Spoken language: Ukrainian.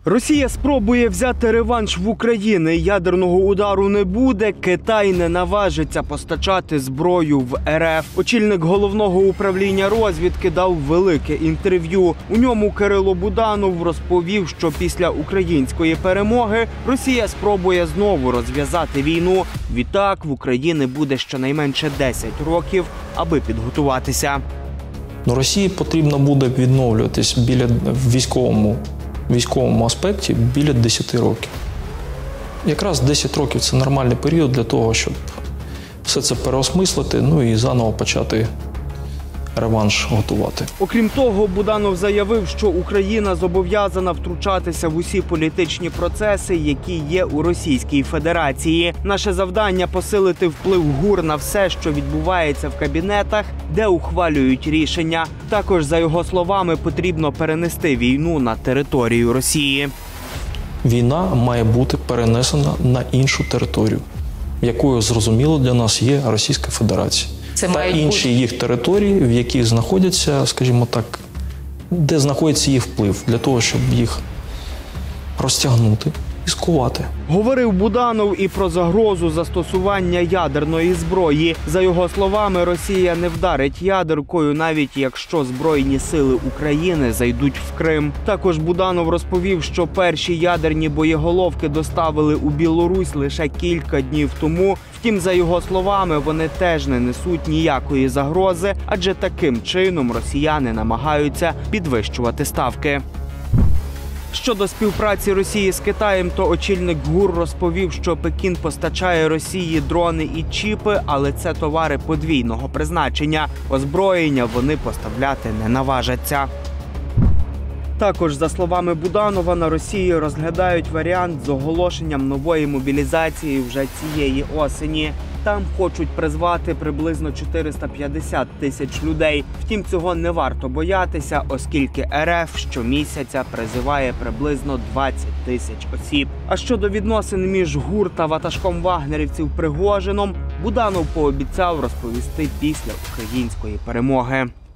Росія спробує взяти реванш в Україні. Ядерного удару не буде. Китай не наважиться постачати зброю в РФ. Очільник головного управління розвідки дав велике інтерв'ю. У ньому Кирило Буданов розповів, що після української перемоги Росія спробує знову розв'язати війну. Відтак в Україні буде щонайменше 10 років, аби підготуватися. Росії потрібно буде відновлюватись в військовому аспекті біля 10 років. Якраз 10 років – це нормальний період для того, щоб все це переосмислити, і заново почати реванш готувати. Окрім того, Буданов заявив, що Україна зобов'язана втручатися в усі політичні процеси, які є у Російській Федерації. Наше завдання – посилити вплив ГУР на все, що відбувається в кабінетах, де ухвалюють рішення. Також, за його словами, потрібно перенести війну на територію Росії. Війна має бути перенесена на іншу територію, якою, зрозуміло, для нас є Російська Федерація. Та інші їх території, в яких знаходяться, скажімо так, де знаходиться їх вплив, для того, щоб їх розтягнути і скувати. Говорив Буданов і про загрозу застосування ядерної зброї. За його словами, Росія не вдарить ядеркою, навіть якщо Збройні сили України зайдуть в Крим. Також Буданов розповів, що перші ядерні боєголовки доставили у Білорусь лише кілька днів тому. Втім, за його словами, вони теж не несуть ніякої загрози, адже таким чином росіяни намагаються підвищувати ставки. Щодо співпраці Росії з Китаєм, то очільник ГУР розповів, що Пекін постачає Росії дрони і чіпи, але це товари подвійного призначення. Озброєння вони поставляти не наважаться. Також, за словами Буданова, на Росії розглядають варіант з оголошенням нової мобілізації вже цієї осені. Там хочуть призвати приблизно 450 тисяч людей. Втім, цього не варто боятися, оскільки РФ щомісяця призиває приблизно 20 тисяч осіб. А щодо відносин між ГУР та ватажком вагнерівців Пригожином, Буданов пообіцяв розповісти після української перемоги.